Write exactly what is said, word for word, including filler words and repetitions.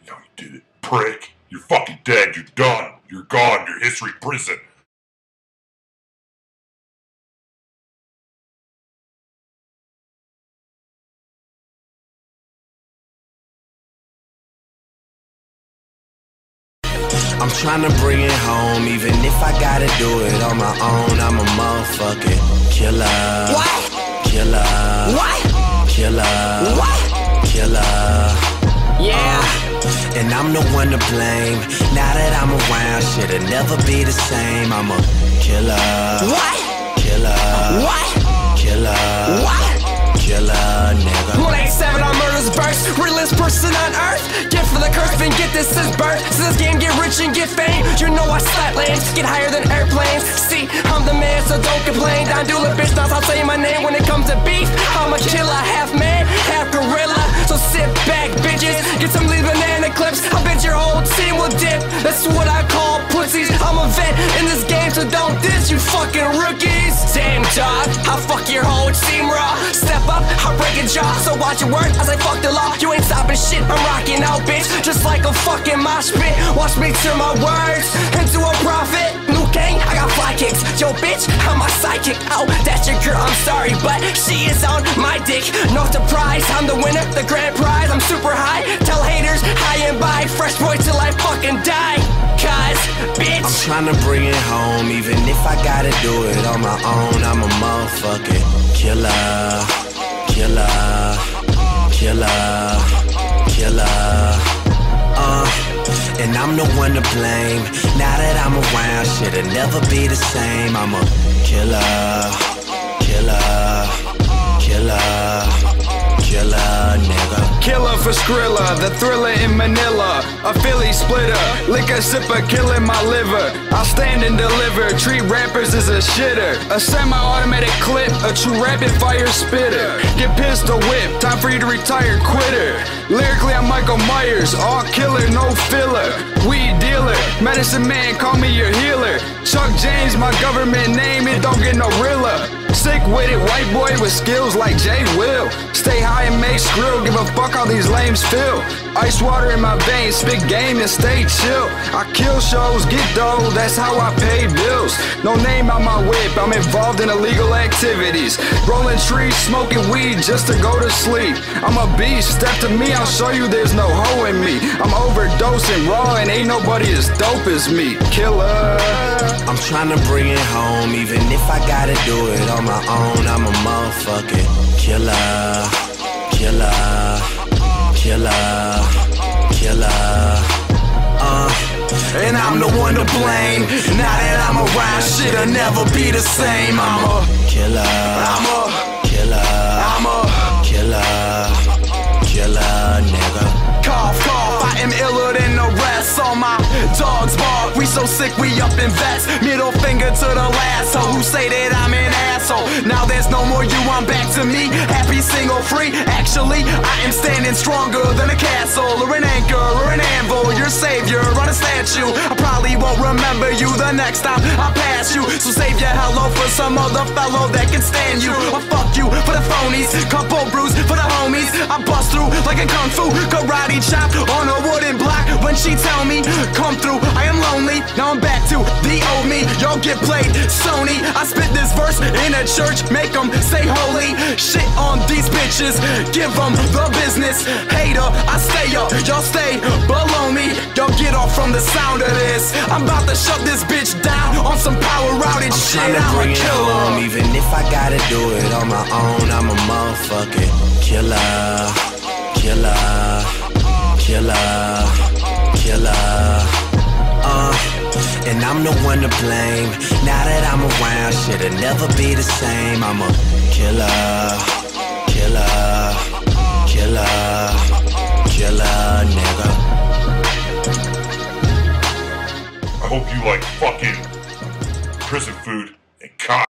No, you did it, prick. You're fucking dead. You're done. You're gone. You're history prison. I'm tryna bring it home, even if I gotta do it on my own. I'm a motherfucking killer. What? Killer. What? Killer. What? Killer. Yeah. Uh, and I'm the one to blame. Now that I'm around, shit'll never be the same. I'm a killer. What? Killer. What? Killer. What? Killer, nigga. one eighty-seven on murder's burst. Realest person on earth. Gift for the curse, been get this since birth. Since this game, get rich and get fame. You know I slap lanes, get higher than airplanes. See, I'm the man, so don't complain. Don Dula, bitch, that's how I'll say my name. When it comes to beef, I'm a killer, half man, half gorilla. So sit back, bitches, get some of these banana clips. I bet your whole team will dip. That's what I call pussies. I'm a vet in this game, so don't diss you fucking rookies. Damn, dog, I'll fuck your whole team raw. Step up, I'll break a jaw. So watch your word as I fuck the law. You ain't stopping shit, I'm rocking out, bitch. Just like a fucking mosh pit. Watch me turn my words into a profit. New gang, I got fly kicks. Yo, bitch, I'm my sidekick. Oh, that's your girl, I'm sorry, but she is on my dick. No surprise, I'm the winner, the grand prize. I'm super high, tell haters high and by. Fresh boy till I fucking die. Cause, bitch, I'm tryna bring it home, even if I gotta do it on my own. I'm a motherfucking killer. Killer. Killer. Killer. Uh, and I'm the one to blame. Now that I'm around, shit'll never be the same. I'm a killer. Killer. Killer. Killer, nigga. Killer for Skrilla, the thriller in Manila. A Philly splitter, lick a sipper, killing my liver. I'll stand and deliver, treat rappers as a shitter. A semi-automatic clip, a true rapid fire spitter. Get pistol whipped, time for you to retire, quitter. Lyrically I'm Michael Myers, all killer, no filler. Weed dealer, medicine man, call me your healer. Chuck James, my government name, it don't get no realer. Sick with it, white boy with skills like Jay Will. Stay high and make skrill, give a fuck how these lames feel. Ice water in my veins, spit game and stay chill. I kill shows, get dough, that's how I pay bills. No name on my whip, I'm involved in illegal activities. Rolling trees, smoking weed just to go to sleep. I'm a beast, step to me, I'll show you there's no hoe in me. I'm overdosing raw and ain't nobody as dope as me. Killer. I'm tryna bring it home, even if I gotta do it on my own. I'm a motherfucking killer. Killer. Killer. Killer. Uh, and I'm the one to blame. Now that I'm around, shit'll never be the same. I'm a killer. I'm a killer. I'm a killer. Killer, nigga. cough, cough, I am iller than the rest. All my dogs bark, we so sick we up in vets. Middle finger to the last hoe who say that I'm an asshole. Now there's no more you, I'm back to me. Happy, single, free. Actually, I am standing stronger than a castle or an anchor or an anvil. Your savior on a statue. I probably won't remember you the next time I pass you. So save your hello for some other fellow that can stand you. Or fuck you for the phonies. Couple brews for the homies. I bust through like a kung fu karate chop on a wooden block. When she tell me, come through, I am lonely. Now I'm back to the old me. Y'all get played Sony. I spit this verse in a church, make them stay holy. Shit on these bitches, give them the business. Hater, I stay up, y'all stay below me. Y'all get off from the sound of this. I'm about to shut this bitch down on some power outage shit. I'm tryna bring it home, even if I gotta do it on my own. I'm a motherfucking killer. Killer. Killer. Killer. Uh, and I'm the one to blame. Now that I'm around, shit'll never be the same. I'm a killer. Killer. Killer. Killer, nigga. I hope you like fucking prison food and cock.